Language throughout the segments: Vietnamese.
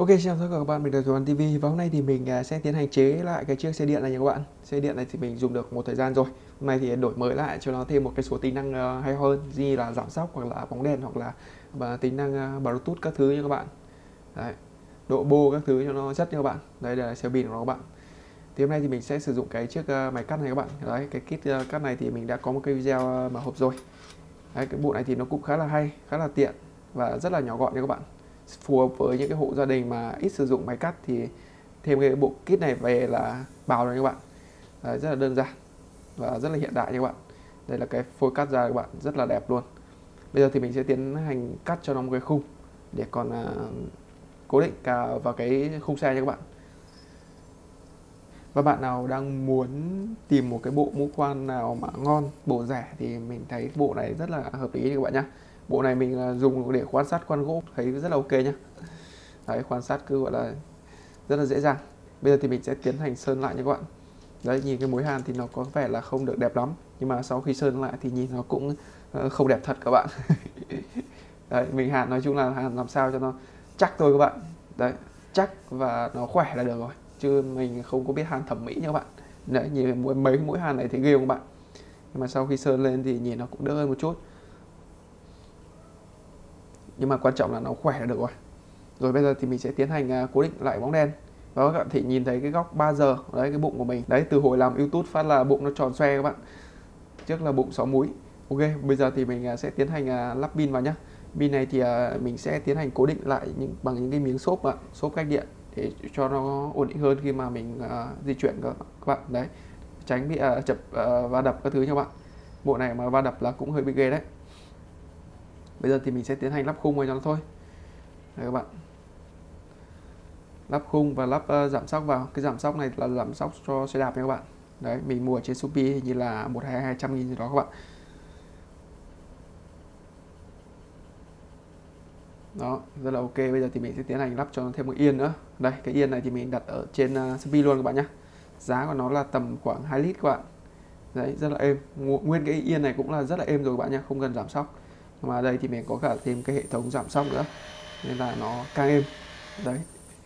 Ok, chào tất cả các bạn, mình là Tuấn TV và hôm nay thì mình sẽ tiến hành chế lại cái chiếc xe điện này nha các bạn. Xe điện này thì mình dùng được một thời gian rồi. Hôm nay thì đổi mới lại cho nó thêm một cái số tính năng hay hơn, như là giảm xóc hoặc là bóng đèn hoặc là tính năng Bluetooth các thứ nha các bạn. Đấy, độ bô các thứ cho nó chất nha các bạn. Đây là xe pin của nó các bạn. Thì hôm nay thì mình sẽ sử dụng cái chiếc máy cắt này các bạn. Đấy, cái kit cắt này thì mình đã có một cái video mở hộp rồi. Đấy, cái bộ này thì nó cũng khá là hay, khá là tiện và rất là nhỏ gọn nha các bạn. Phù hợp với những cái hộ gia đình mà ít sử dụng máy cắt thì thêm cái bộ kit này về là bào rồi các bạn. Đấy, rất là đơn giản và rất là hiện đại nha các bạn. Đây là cái phôi cắt ra các bạn, rất là đẹp luôn. Bây giờ thì mình sẽ tiến hành cắt cho nó một cái khung để còn cố định cả vào cái khung xe nha các bạn. Và bạn nào đang muốn tìm một cái bộ mũ khoan nào mà ngon, bộ rẻ thì mình thấy bộ này rất là hợp lý các bạn nhé. Bộ này mình dùng để khoan sắt, khoan gỗ thấy rất là ok nhé. Đấy, khoan sắt cứ gọi là rất là dễ dàng. Bây giờ thì mình sẽ tiến hành sơn lại nha các bạn. Đấy, nhìn cái mối hàn thì nó có vẻ là không được đẹp lắm, nhưng mà sau khi sơn lại thì nhìn nó cũng không đẹp thật các bạn. Đấy, mình hàn nói chung là hàn làm sao cho nó chắc thôi các bạn. Đấy, chắc và nó khỏe là được rồi, chứ mình không có biết hàn thẩm mỹ nha các bạn. Đấy, nhìn mấy mũi hàn này thấy ghê không các bạn, nhưng mà sau khi sơn lên thì nhìn nó cũng đỡ hơn một chút, nhưng mà quan trọng là nó khỏe là được rồi. Rồi bây giờ thì mình sẽ tiến hành cố định lại bóng đèn. Và các bạn thể nhìn thấy cái góc 3 giờ, đấy cái bụng của mình. Đấy, từ hồi làm YouTube phát là bụng nó tròn xoe các bạn. Trước là bụng 6 múi. Ok, bây giờ thì mình sẽ tiến hành lắp pin vào nhá. Pin này thì mình sẽ tiến hành cố định lại bằng những cái miếng xốp xốp cách điện để cho nó ổn định hơn khi mà mình di chuyển các bạn. Đấy, tránh bị chập va đập các thứ nha các bạn. Bộ này mà va đập là cũng hơi bị ghê đấy. Bây giờ thì mình sẽ tiến hành lắp khung vào cho nó thôi. Đây các bạn, lắp khung và lắp giảm xóc vào. Cái giảm xóc này là giảm xóc cho xe đạp nha các bạn. Đấy, mình mua ở trên Shopee hình như là 1-200.000 gì đó các bạn. Đó, rất là ok. Bây giờ thì mình sẽ tiến hành lắp cho nó thêm một yên nữa. Đây, cái yên này thì mình đặt ở trên Shopee luôn các bạn nhé. Giá của nó là tầm khoảng 2 lít các bạn. Đấy, rất là êm. Nguyên cái yên này cũng là rất là êm rồi các bạn nhé, không cần giảm xóc. Mà đây thì mình có cả thêm cái hệ thống giảm xóc nữa, nên là nó càng êm. Đấy.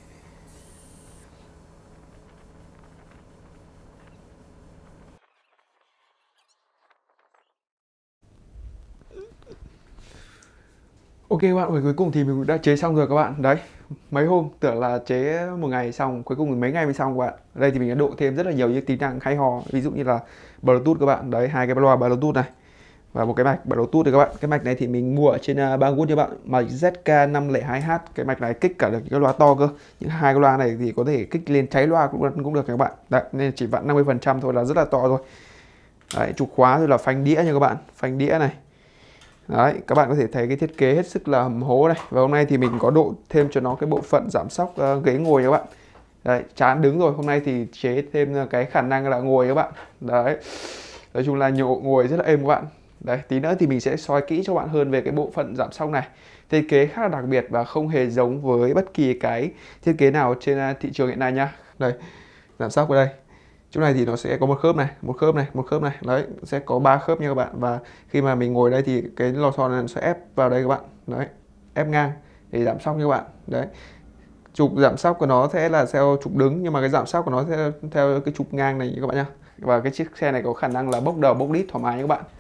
Ok các bạn, cuối cùng thì mình đã chế xong rồi các bạn. Đấy, mấy hôm tưởng là chế một ngày xong, cuối cùng mấy ngày mới xong các bạn. Ở đây thì mình đã độ thêm rất là nhiều những tính năng hay ho, ví dụ như là Bluetooth các bạn. Đấy, hai cái loa Bluetooth này và một cái mạch Bluetooth này các bạn. Cái mạch này thì mình mua ở trên Banggood nha bạn, mạch ZK502H. Cái mạch này kích cả được những cái loa to cơ. Những hai cái loa này thì có thể kích lên cháy loa cũng được các bạn. Đấy, nên chỉ vặn 50% thôi là rất là to rồi. Đấy, trục khóa rồi là phanh đĩa nha các bạn, phanh đĩa này. Đấy, các bạn có thể thấy cái thiết kế hết sức là hầm hố này. Và hôm nay thì mình có độ thêm cho nó cái bộ phận giảm xóc ghế ngồi các bạn. Đấy, chán đứng rồi, hôm nay thì chế thêm cái khả năng là ngồi các bạn. Đấy, nói chung là ngồi rất là êm các bạn. Đấy, tí nữa thì mình sẽ soi kỹ cho bạn hơn về cái bộ phận giảm xóc này. Thiết kế khá là đặc biệt và không hề giống với bất kỳ cái thiết kế nào trên thị trường hiện nay nha. Đây, giảm xóc ở đây. Chỗ này thì nó sẽ có một khớp này, một khớp này, một khớp này. Đấy, sẽ có 3 khớp nha các bạn. Và khi mà mình ngồi đây thì cái lò xo này sẽ ép vào đây các bạn. Đấy, ép ngang để giảm xóc nha các bạn. Đấy, trục giảm xóc của nó sẽ là theo trục đứng, nhưng mà cái giảm xóc của nó sẽ theo cái trục ngang này các bạn nhá. Và cái chiếc xe này có khả năng là bốc đầu bốc đít thoải mái nha các bạn.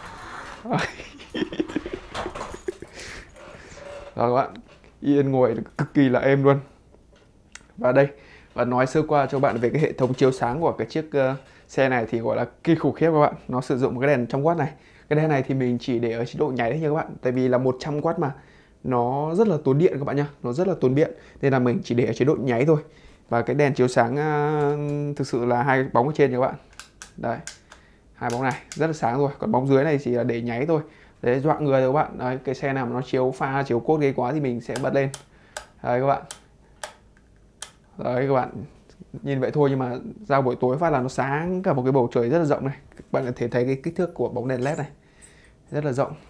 Rồi các bạn, yên ngồi cực kỳ là êm luôn. Và đây, và nói sơ qua cho bạn về cái hệ thống chiếu sáng của cái chiếc xe này thì gọi là kinh khủng khiếp các bạn. Nó sử dụng một cái đèn 100W này. Cái đèn này thì mình chỉ để ở chế độ nháy nha các bạn, tại vì là 100W mà nó rất là tốn điện các bạn nhá, nó rất là tốn điện, nên là mình chỉ để ở chế độ nháy thôi. Và cái đèn chiếu sáng thực sự là hai bóng ở trên nha các bạn. Đấy, hai bóng này rất là sáng rồi, còn bóng dưới này chỉ là để nháy thôi, để dọa người rồi các bạn. Đấy, cái xe nào mà nó chiếu pha chiếu cốt ghê quá thì mình sẽ bật lên. Đấy các bạn. Đấy các bạn, nhìn vậy thôi nhưng mà ra buổi tối phát là nó sáng cả một cái bầu trời rất là rộng này. Các bạn có thể thấy cái kích thước của bóng đèn LED này rất là rộng.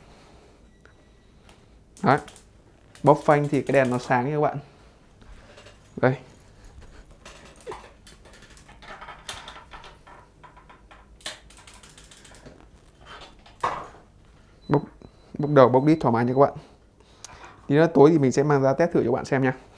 Đấy, bóc phanh thì cái đèn nó sáng nha các bạn. Đây, bốc đầu bốc đít thoải mái nha các bạn. Tí nữa tối thì mình sẽ mang ra test thử cho các bạn xem nha.